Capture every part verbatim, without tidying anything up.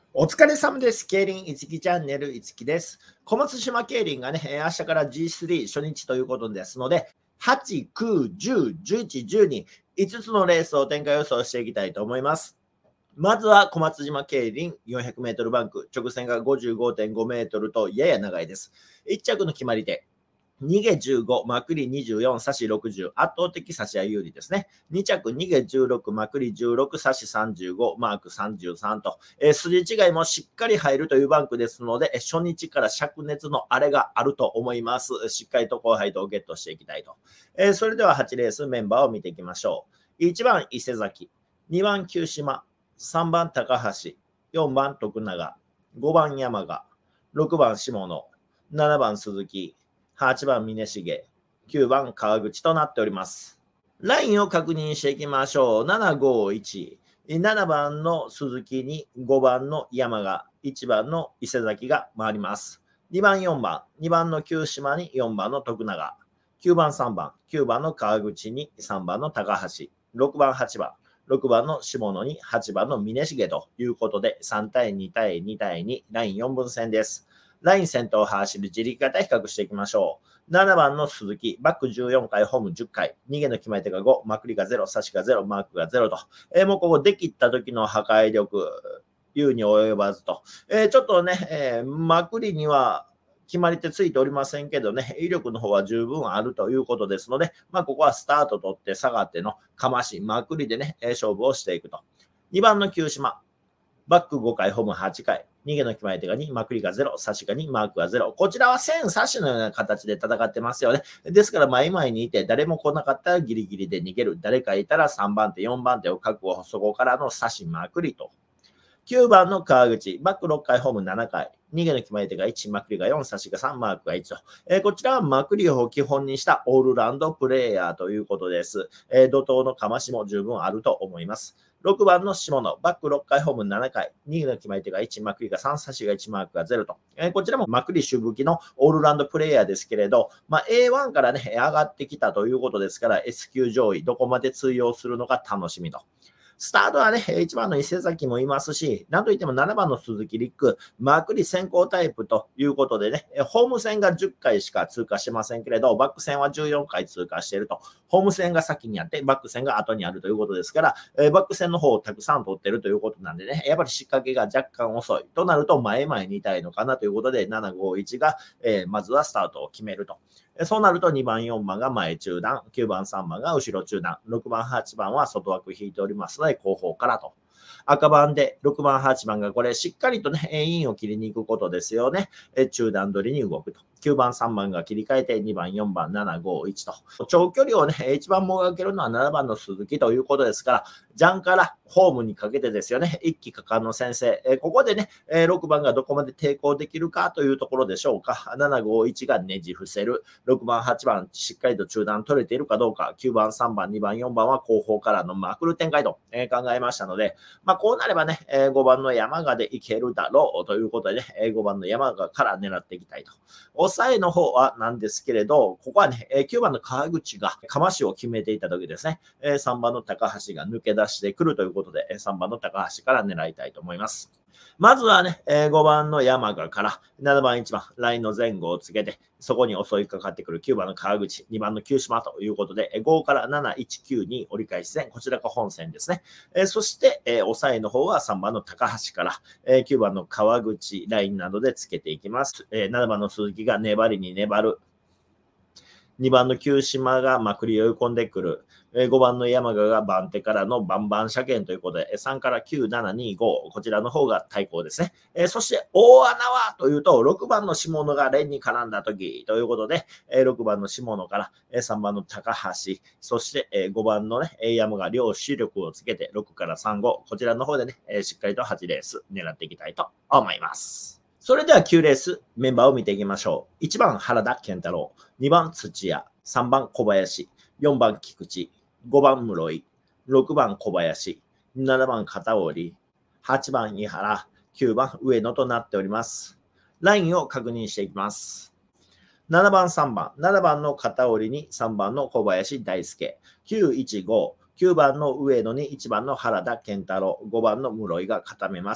お疲れ様です。競輪いつきチャンネルいつきです。小松島競輪がね、明日から ジースリー 初日ということですので、はち、きゅう、じゅう、じゅういち、じゅうに、いつつのレースを展開予想していきたいと思います。まずは小松島競輪 よんひゃくメートル バンク、直線が ごじゅうごてんごメートルとやや長いです。いっ着の決まり手。逃げじゅうご、まくりにじゅうよん、差しろくじゅう、圧倒的差し合い有利ですね。に着、逃げじゅうろく、まくりじゅうろく、差しさんじゅうご、マークさんじゅうさんと、えー、筋違いもしっかり入るというバンクですので、初日から灼熱のあれがあると思います。しっかりと後輩とゲットしていきたいと。えー、それでははちレースメンバーを見ていきましょう。いちばん伊勢崎、にばん九島、さんばん高橋、よんばん徳永、ごばん山賀、ろくばん下野、ななばん鈴木、はちばん峰重、きゅうばん川口となっております。ラインを確認していきましょう。ななごいち。ななばんの鈴木にごばんの山賀、いちばんの伊勢崎が回ります。にばんよんばん、にばんの九島によんばんの徳永、きゅうばんさんばん、きゅうばんの川口にさんばんの高橋、ろくばんはちばん、ろくばんの下野にはちばんの峰重ということでさん対に対に対にラインよんぶん戦です。ライン先頭を走る自力型比較していきましょう。ななばんの鈴木、バックじゅうよんかい、ホームじゅっかい、逃げの決まり手がご、まくりがゼロ、差しがゼロ、マークがゼロと、えー、もうここできった時の破壊力、言うに及ばずと、えー、ちょっとね、えー、まくりには決まり手ついておりませんけどね、威力の方は十分あるということですので、まあ、ここはスタート取って下がってのかまし、まくりでね、勝負をしていくと。にばんの九島、バックごかい、ホームはちかい。逃げの決まり手がに、まくりがゼロ、差しがに、マークがゼロ。こちらは線差しのような形で戦ってますよね。ですから、前々にいて、誰も来なかったらギリギリで逃げる。誰かいたらさんばん手、よんばん手を確保、そこからの差しまくりと。きゅうばんの川口、バックろっかい、ホームななかい。逃げの決まり手がいち、まくりがよん、差しがさん、マークがいちと。えー、こちらはまくりを基本にしたオールラウンドプレイヤーということです。えー、怒涛のかましも十分あると思います。ろくばんの下野、バックろっかい、ホームななかい。逃げの決まり手がいち、まくりがさん、差しがいち、マークがゼロと。えー、こちらもまくり主武器のオールラウンドプレイヤーですけれど、まあ、エーワン からね、上がってきたということですから、S 級上位、どこまで通用するのか楽しみと。スタートはね、いちばんの伊勢崎もいますし、なんといってもななばんの鈴木陸、まくり先行タイプということでね、ホーム戦がじゅっかいしか通過してませんけれど、バック戦はじゅうよんかい通過していると。ホーム戦が先にあって、バック戦が後にあるということですから、バック戦の方をたくさん取っているということなんでね、やっぱり仕掛けが若干遅いとなると、前々にいたいのかなということで、ななごいちが、えー、まずはスタートを決めると。そうなるとにばん、よんばんが前中段、きゅうばん、さんばんが後ろ中段、ろくばん、はちばんは外枠引いておりますので、後方からと。赤番でろくばん、はちばんがこれしっかりとね、インを切りに行くことですよね。中段取りに動くと。きゅうばん、さんばんが切り替えてにばん、よんばん、なな、ご、いちと。長距離をね、一番もがけるのはななばんの鈴木ということですから、ジャンからホームにかけてですよね、一気果敢の先生。ここでね、ろくばんがどこまで抵抗できるかというところでしょうか。なな、ご、いちがねじ伏せる。ろくばん、はちばんしっかりと中段取れているかどうか。きゅうばん、さんばん、にばん、よんばんは後方からのまくる展開と考えましたので、まあ、こうなればね、ごばんの山賀でいけるだろうということでね、ごばんの山賀から狙っていきたいと。抑えの方はなんですけれど、ここはね、きゅうばんの川口がかましを決めていた時ですね、さんばんの高橋が抜け出してくるということで、さんばんの高橋から狙いたいと思います。まずはね、ごばんの山賀からななばんいちばん、ラインの前後をつけて、そこに襲いかかってくるきゅうばんの川口、にばんの九島ということで、ごからなな、いち、きゅうに折り返し線、こちらが本線ですね。そして、抑えの方はさんばんの高橋から、きゅうばんの川口ラインなどでつけていきます。ななばんの鈴木が粘りに粘る。にばんの九島がまくり追い込んでくる。ごばんの山賀が番手からのバンバン車検ということで、さんからきゅう、なな、に、ご、こちらの方が対抗ですね。そして大穴はというと、ろくばんの下野が連に絡んだ時ということで、ろくばんの下野からさんばんの高橋、そしてごばんのね、山賀両主力をつけてろくからさん、ご、こちらの方でね、しっかりとはちレース狙っていきたいと思います。それではきゅうレースメンバーを見ていきましょう。いちばん原田健太郎、にばん土屋、さんばん小林、よんばん菊池、ごばん室井、ろくばん小林、ななばん片織、はちばん井原、きゅうばん上野となっております。ラインを確認していきます。ななばんさんばん、ななばんの片織にさんばんの小林大輔、きゅういちご、きゅうばんの上野にいちばんの原田健太郎、ごばんの室井が固めます。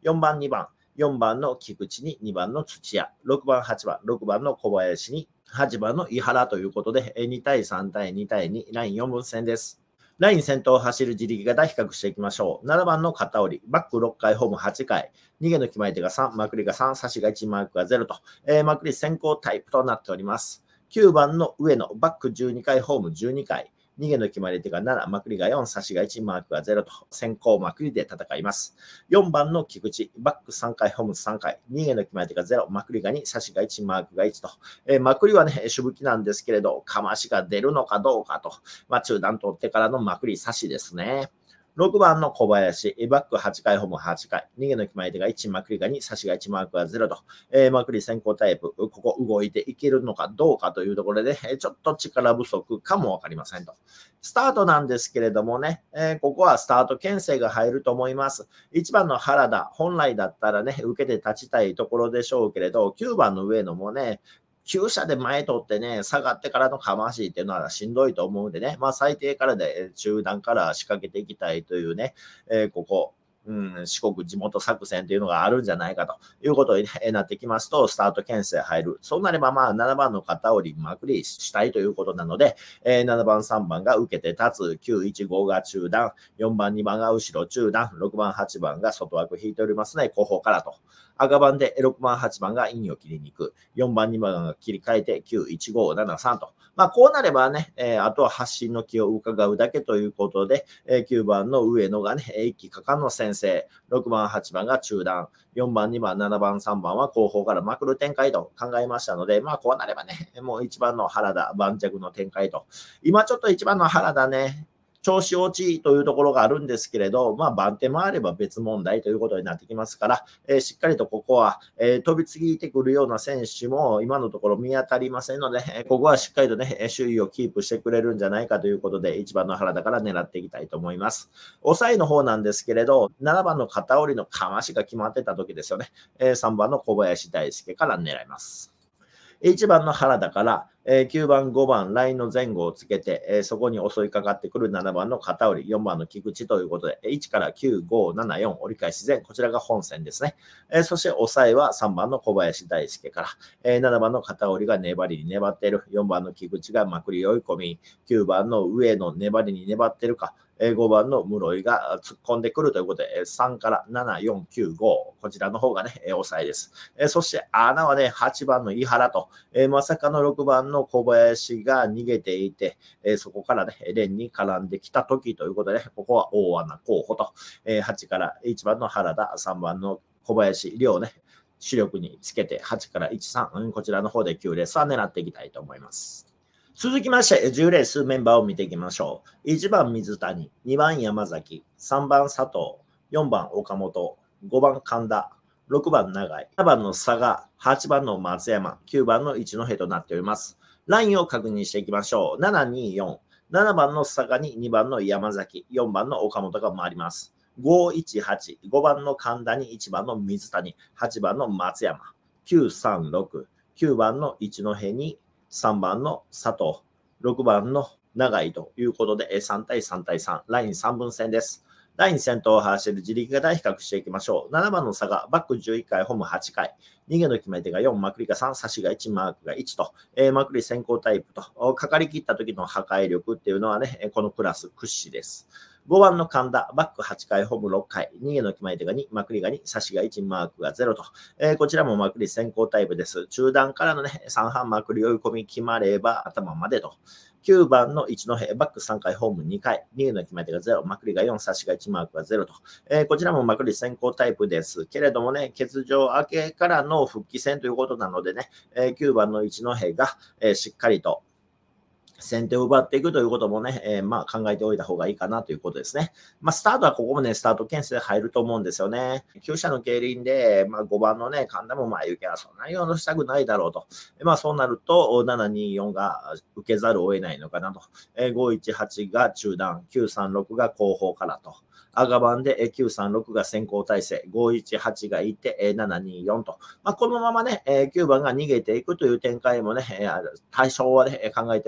よんばんにばん、よんばんの菊池ににばんの土屋、ろくばんはちばん、ろくばんの小林にはちばんの井原ということで、にたいさんたいにたいに、ラインよんぶん戦です。ライン先頭を走る自力型比較していきましょう。ななばんの片折り、バックろっかい、ホームはちかい、逃げの決まり手がさん、まくりがさん、差しがいち、マークがゼロと、えー、まくり先行タイプとなっております。きゅうばんの上野、バックじゅうにかい、ホームじゅうにかい、逃げの決まり手がなな、まくりがよん、差しがいち、マークがゼロと、先行まくりで戦います。よんばんの菊池、バックさんかい、ホームさんかい、逃げの決まり手がゼロ、まくりがに、差しがいち、マークがいちと、えー、まくりはね、主武器なんですけれど、かましが出るのかどうかと、まあ、中段取ってからのまくり差しですね。ろくばんの小林、バックはちかい、ホームはちかい、逃げの決まり手がいち、まくりがに、差しがいち、マークがゼロと、えー、まくり先行タイプ、ここ動いていけるのかどうかというところで、ちょっと力不足かもわかりませんと。スタートなんですけれどもね、えー、ここはスタート牽制が入ると思います。いちばんの原田、本来だったらね、受けて立ちたいところでしょうけれど、きゅうばんの上野もね、急車で前取ってね、下がってからのかましっていうのはしんどいと思うんでね、まあ最低からで中段から仕掛けていきたいというね、えー、ここ、うん、四国地元作戦というのがあるんじゃないかということになってきますと、スタート牽制入る。そうなればまあななばんの片折りまくりしたいということなので、えー、ななばんさんばんが受けて立つ、きゅういちごが中段、よんばんにばんが後ろ中段、ろくばんはちばんが外枠引いておりますね、後方からと。赤番でろくばんはちばんがインを切りに行く。よんばんにばんが切り替えてきゅういちごななさんと。まあこうなればね、えー、あとは発進の気を伺うだけということで、えー、きゅうばんの上野がね、一気果敢の先制。ろくばんはちばんが中段。よんばんにばんななばんさんばんは後方からまくる展開と考えましたので、まあこうなればね、もういちばんの原田盤石の展開と。今ちょっといちばんの原田ね、調子落ちというところがあるんですけれど、まあ、番手もあれば別問題ということになってきますから、えー、しっかりとここは、えー、飛びついてくるような選手も今のところ見当たりませんので、ここはしっかりとね、首位をキープしてくれるんじゃないかということで、いちばんの原田から狙っていきたいと思います。抑えの方なんですけれど、ななばんの片折りのかましが決まってた時ですよね。えー、さんばんの小林大輔から狙います。いちばんの原田から、えー、きゅうばん、ごばん、ラインの前後をつけて、えー、そこに襲いかかってくるななばんの片折り、よんばんの菊池ということで、いちからきゅう、ご、なな、よん、折り返し前、こちらが本線ですね。えー、そして抑えはさんばんの小林大輔から、えー、ななばんの片折りが粘りに粘っている、よんばんの菊池がまくり追い込み、きゅうばんの上の粘りに粘っているか、ごばんの室井が突っ込んでくるということで、さんからなな、よん、きゅう、ご、こちらの方がね、抑えです。そして穴はね、はちばんの井原と、まさかのろくばんの小林が逃げていて、そこからね、連に絡んできた時ということで、ここは大穴候補と、はちからいちばんの原田、さんばんの小林、両ね、主力につけてはちからいち、さん、こちらの方できゅうレースは狙っていきたいと思います。続きまして、じゅうレースメンバーを見ていきましょう。いちばん水谷、にばん山崎、さんばん佐藤、よんばん岡本、ごばん神田、ろくばん長井、ななばんの佐賀、はちばんの松山、きゅうばんの一戸となっております。ラインを確認していきましょう。なな、に、よん。ななばんの佐賀ににばんの山崎、よんばんの岡本が回ります。ご、いち、はち、ごばんの神田にいちばんの水谷、はちばんの松山、きゅう、さん、ろく、きゅうばんの一戸にさんばんの佐藤、ろくばんの長井ということで、さん対さん対さん、ラインさんぶん戦です。ライン先頭を走る自力型比較していきましょう。ななばんの差がバックじゅういっかい、ホームはちかい。逃げの決め手がよん、まくりがさん、差しがいち、マークがいちと、えー、まくり先行タイプと、かかりきった時の破壊力っていうのはね、このクラス屈指です。ごばんの神田、バックはちかい、ホームろっかい、逃げの決まり手がに、まくりがに、差しがいち、マークがゼロと、えー、こちらもまくり先行タイプです。中段からのね、さん半まくり追い込み決まれば頭までと。きゅうばんの一戸、バックさんかい、ホームにかい、逃げの決まり手がゼロ、まくりがよん、差しがいち、マークがゼロと、えー、こちらもまくり先行タイプですけれどもね、欠場明けからの復帰戦ということなのでね、えー、きゅうばんの一戸が、えー、しっかりと、先手を奪っていくということもね、えー、まあ考えておいた方がいいかなということですね。まあスタートはここもね、スタート牽制入ると思うんですよね。きゅう車の競輪で、まあごばんのね、神田も前行けはそんなに用したくないだろうと。まあそうなると、ななによんが受けざるを得ないのかなと。えー、ごいちはちが中段、きゅうさんろくが後方からと。赤番できゅうさんろくが先行体制、ごいちはちがいてななによんと。まあ、このままね、きゅうばんが逃げていくという展開もね、対象はね、考えておいた方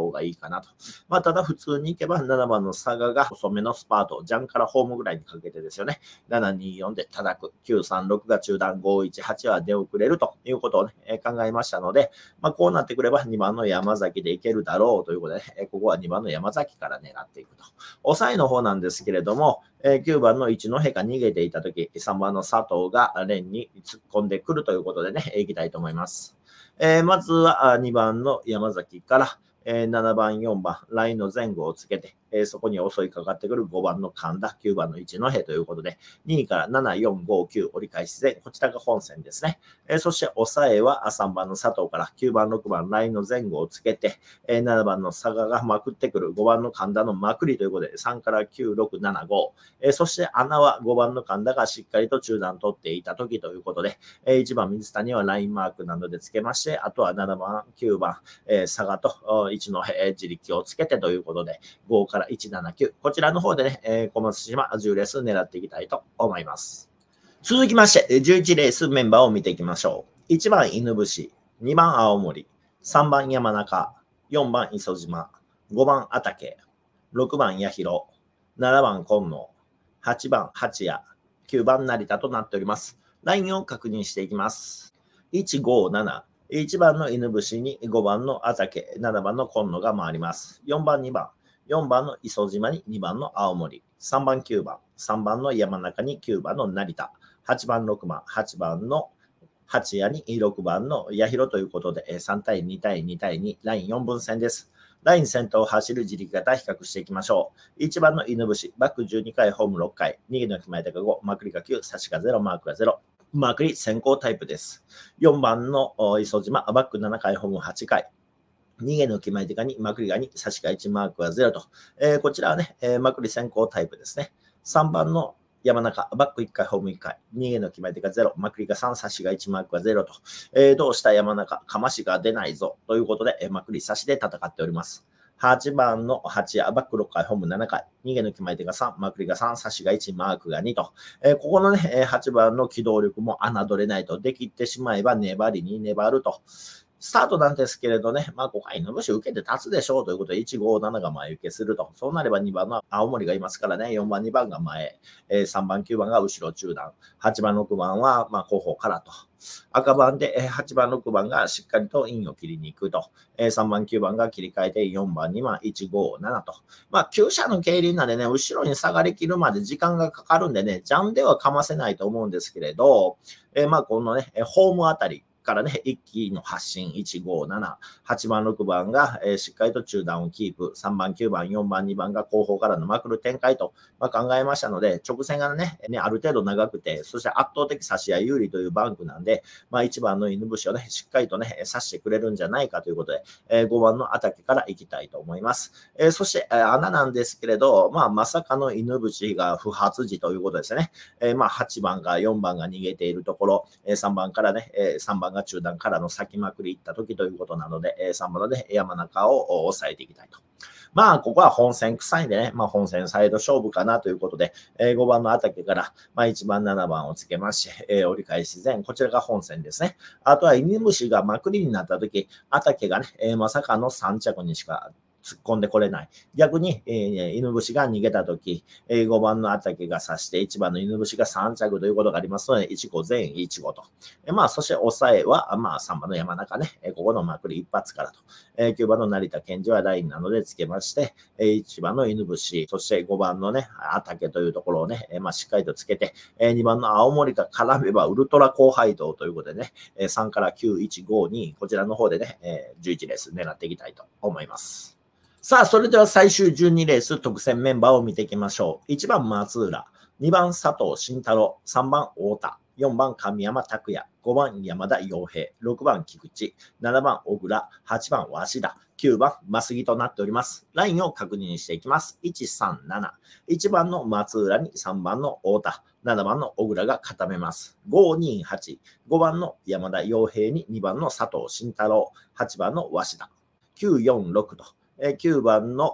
方がいいかなと。まあ、ただ普通に行けばななばんの佐賀が遅めのスパート、ジャンからホームぐらいにかけてですよね。ななによんで叩く。きゅうさんろくが中断、ごいちはちは出遅れるということを、ね、え考えましたので、まあ、こうなってくればにばんの山崎でいけるだろうということで、ね、ここはにばんの山崎から狙っていくと。抑えの方なんですけれども、きゅうばんの一戸が逃げていたとき、さんばんの佐藤が連に突っ込んでくるということでね、いきたいと思います。えー、まずはにばんの山崎から、えー、ななばん、よんばん、ラインの前後をつけて、えー、そこに襲いかかってくるごばんの神田、きゅうばんの一戸ということで、にいからなな、よん、ご、きゅう折り返しで、こちらが本線ですね。えー、そして抑えはさんばんの佐藤からきゅうばん、ろくばん、ラインの前後をつけて、えー、ななばんの佐賀がまくってくるごばんの神田のまくりということで、さんからきゅう、ろく、なな、ご。えー、そして穴はごばんの神田がしっかりと中段取っていたときということで、えー、いちばん水谷はラインマークなどでつけまして、あとはななばん、きゅうばん、えー、佐賀と一戸自力をつけてということで、ごからいち、なな、きゅう。こちらの方でね、えー、小松島じゅうレース狙っていきたいと思います。続きまして、じゅういちレースメンバーを見ていきましょう。いちばん犬伏、にばん青森、さんばん山中、よんばん磯島、ごばん阿竹、ろくばん八広、ななばん今野、はちばん八谷、きゅうばん成田となっております。ラインを確認していきます。いち、ご、なな。いちばんの犬伏にごばんの阿竹、ななばんの今野が回ります。よんばんにばん、よんばんの磯島ににばんの青森、さんばんきゅうばん、さんばんの山中にきゅうばんの成田、はちばんろくばん、はちばんの八谷にろくばんの八広ということで、さん対に対に対に、ラインよんぶん線です。ライン先頭を走る自力型比較していきましょう。いちばんの犬伏、バックじゅうにかい、ホームろっかい、逃げの決まり手がご、まくりがきゅう、差しがゼロ、マークがゼロ。マークリ先行タイプです。よんばんの磯島、バックななかい、ホームはちかい。逃げの決まり手がに、まくりがに、差しがいち、マークがゼロと。えー、こちらはね、えー、まくり先行タイプですね。さんばんの山中、バックいっかい、ホームいっかい。逃げの決まり手がゼロ、まくりがさん、差しがいち、マークがゼロと。えー、どうした山中、かましが出ないぞ。ということで、えー、まくり差しで戦っております。はちばんのはちや、バックろっかい、ホームななかい。逃げの決まり手がさん、まくりがさん、差しがいち、マークがにと。えー、ここのね、はちばんの機動力も侮れないと。できてしまえば粘りに粘ると。スタートなんですけれどね、まあ、ごかいの虫受けて立つでしょうということで、いち、ご、ななが前受けすると。そうなればにばんの青森がいますからね、よんばん、にばんが前、えー、さんばん、きゅうばんが後ろ中段、はちばん、ろくばんはまあ後方からと。赤番ではちばん、ろくばんがしっかりとインを切りに行くと。さんばん、きゅうばんが切り替えてよんばんにばん、いち、ご、ななと。まあ、きゅう車の競輪なんでね、後ろに下がりきるまで時間がかかるんでね、ジャンではかませないと思うんですけれど、えー、まあ、このね、ホームあたり、からね、一気の発進、いち、ご、なな、はちばん、ろくばんが、えー、しっかりと中段をキープ、さんばん、きゅうばん、よんばん、にばんが後方からのまくる展開と、まあ、考えましたので、直線がね、ね、ある程度長くて、そして圧倒的差し合い有利というバンクなんで、まあ、いちばんの犬伏をね、しっかりとね、刺してくれるんじゃないかということで、えー、ごばんのアタケから行きたいと思います。えー、そして、えー、穴なんですけれど、まあ、まさかの犬伏が不発時ということですね。えー、まあ、はちばんかよんばんが逃げているところ、えー、さんばんからね、えー、さんばんが中段からの先まくり行った時ということなので、えー、さんばんのね、山中を抑えていきたいと。まあ、ここは本戦臭いんでね、まあ、本戦サイド勝負かなということで、えー、ごばんのアタケから、まあ、いちばん、ななばんをつけまして、えー、折り返し前、こちらが本戦ですね。あとは、犬伏がまくりになった時、アタケがね、えー、まさかのさん着にしか突っ込んでこれない。逆に、えー、犬伏が逃げたとき、えー、ごばんのアタケが刺して、いちばんの犬伏がさん着ということがありますので、いち、ご前、いち、ごと。えー、まあ、そして抑えは、まあ、さんばんの山中ね、えー、ここのまくり一発からと。えー、きゅうばんの成田健二はラインなのでつけまして、えー、いちばんの犬伏、そしてごばんのね、アタケというところをね、えー、まあ、しっかりとつけて、えー、にばんの青森が絡めばウルトラ高配当ということでね、えー、さんからきゅう、いち、ご、に、こちらの方でね、えー、じゅういちレース狙っていきたいと思います。さあ、それでは最終じゅうにレース特選メンバーを見ていきましょう。いちばん松浦、にばん佐藤慎太郎、さんばん太田、よんばん神山拓也、ごばん山田洋平、ろくばん菊池、ななばん小倉、はちばん鷲田、きゅうばん増木となっております。ラインを確認していきます。いち、さん、なな。いちばんの松浦にさんばんの太田、ななばんの小倉が固めます。ご、に、はち。ごばんの山田洋平ににばんの佐藤慎太郎、はちばんの鷲田、きゅう、よん、ろくと。きゅうばんの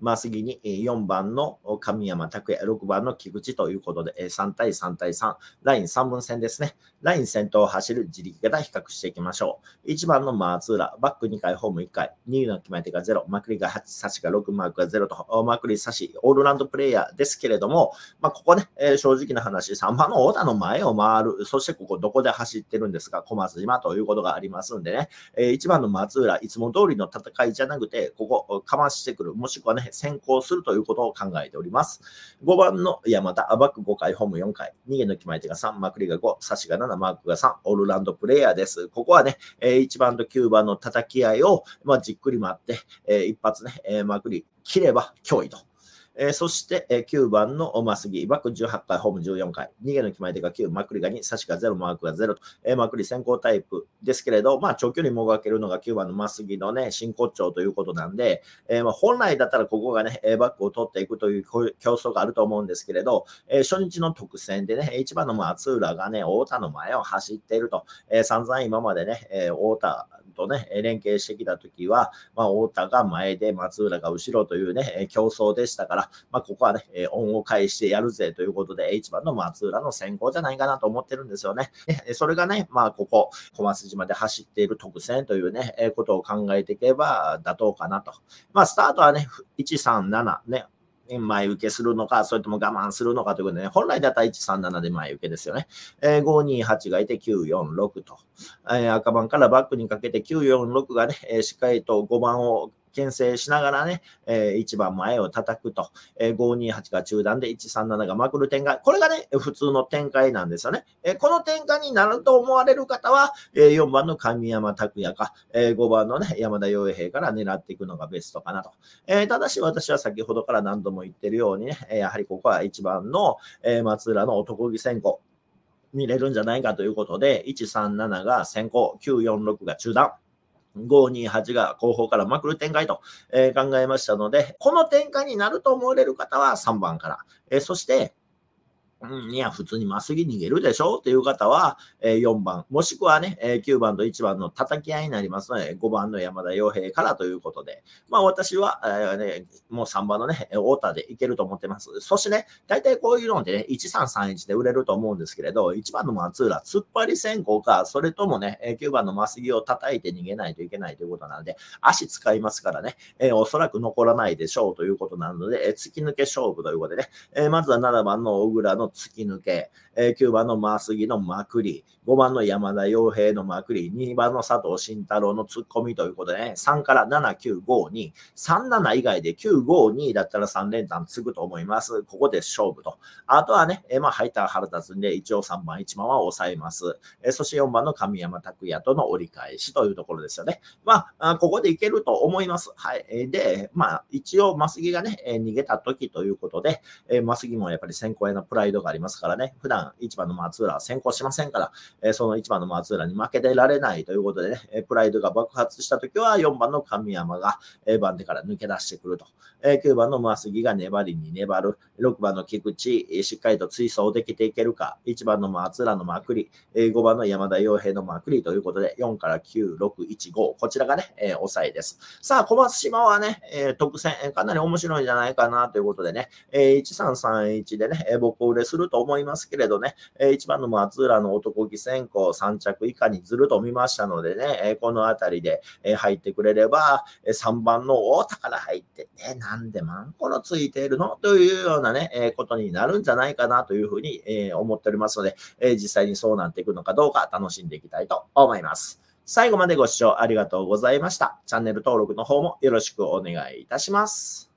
まあ、次によんばんの神山拓也、ろくばんの菊池ということで、さん対さん対さん、ラインさんぶん線ですね。ライン先頭を走る自力型比較していきましょう。いちばんの松浦、バックにかい、ホームいっかい、にいの決め手がゼロ、まくりがはち、差しがろく、マークがゼロと、まくり差し、オールラウンドプレイヤーですけれども、まあ、ここね、えー、正直な話、さんばんの太田の前を回る、そしてここどこで走ってるんですか、小松島ということがありますんでね、えー、いちばんの松浦、いつも通りの戦いじゃなくて、ここ、かましてくる、もしくはね、先行するということを考えております。ごばんの山田、バックごかい、ホームよんかい、逃げの決まり手がさん、まくりがご、差しがなな、マークがさん、オールラウンドプレイヤーです。ここはね、いちばんときゅうばんの叩き合いを、まあ、じっくり待って、一発ね、まくり切れば脅威と。えー、そして、えー、きゅうばんのマスギ、バックじゅうはちかい、ホームじゅうよんかい、逃げの決まり手がきゅう、マクリがに、差しがゼロ、マークがゼロと、えー、マクリ先行タイプですけれど、まあ、長距離もがけるのがきゅうばんのマスギのね、真骨頂ということなんで、えーまあ、本来だったらここがね、バックを取っていくという競争があると思うんですけれど、えー、初日の特選でね、いちばんの松浦がね、太田の前を走っていると、えー、散々今までね、えー、太田、とね、連携してきたときは、まあ、太田が前で松浦が後ろというね、競争でしたから、まあ、ここはね、恩を返してやるぜということで、いちばんの松浦の先行じゃないかなと思ってるんですよね。それがね、まあ、ここ、小松島で走っている特選というね、ことを考えていけば妥当かなと。まあ、スタートはね、いちさんななね、前受けするのか、それとも我慢するのかということでね、本来だったらいちさんななで前受けですよね。えー、ごにはちがいてきゅうよんろくと、えー、赤番からバックにかけてきゅうよんろくがね、えー、しっかりとごばんを牽制しながらね、えー、いちばん前を叩くと、えー、ごにはちが中段でいちさんなながまくる展開。これがね、普通の展開なんですよね。えー、この展開になると思われる方は、えー、よんばんの神山拓也か、えー、ごばんのね、山田洋平から狙っていくのがベストかなと。えー、ただし私は先ほどから何度も言ってるようにね、やはりここはいちばんの、えー、松浦の男気先行。見れるんじゃないかということで、いちさんななが先行、きゅうよんろくが中段。ごにはちが後方からまくる展開と、えー、考えましたので、この展開になると思われる方はさんばんから。えー、そして、うん、いや、普通にまっすぐ逃げるでしょっていう方は、えー、よんばん、もしくはね、えー、きゅうばんといちばんの叩き合いになりますので、ごばんの山田洋平からということで、まあ私は、えーね、もうさんばんのね、太田でいけると思ってます。そしてね、大体こういうのでね、いちさんさんいちで売れると思うんですけれど、いちばんの松浦、突っ張り先行か、それともね、きゅうばんのマスギを叩いて逃げないといけないということなので、足使いますからね、えー、おそらく残らないでしょうということなので、えー、突き抜け勝負ということでね、えー、まずはななばんの小倉の突き抜け、きゅうばんのマスギのまくり、ごばんの山田洋平のまくり、にばんの佐藤慎太郎の突っ込みということでね、さんからなな、きゅう、ご、に、さん、なな以外できゅう、ご、にだったらさん連単つくと思います。ここで勝負と。あとはね、えまあ、入ったら腹立つんで、一応さんばん、いちばんは抑えます。えそしてよんばんの神山拓也との折り返しというところですよね。まあ、ここでいけると思います。はい。で、まあ、一応、マスギがね、逃げた時ということで、マスギもやっぱり先行へのプライドがありますからね、普段いちばんの松浦は先行しませんから、えそのいちばんの松浦に負けてられないということでね、プライドが爆発したときはよんばんの神山が番手から抜け出してくると。きゅうばんのマスギが粘りに粘る。ろくばんの菊池、しっかりと追走できていけるか。いちばんの松浦のまくり、ごばんの山田洋平のまくりということで、よんからきゅう、ろく、いち、ご。こちらがね、えー、抑えです。さあ、小松島はね、えー、特選、かなり面白いんじゃないかなということでね、えー、いちさんさんいちでね、僕売れすると思いますけれどね、いちばんの松浦の男気先行さん着以下にずると見ましたのでね、このあたりで入ってくれれば、さんばんの太田から入って、ね、なんでマンコロついているのというようなね、ことになるんじゃないかなというふうに思っておりますので、実際にそうなっていくのかどうか楽しんでいきたいと思います。最後までご視聴ありがとうございました。チャンネル登録の方もよろしくお願いいたします。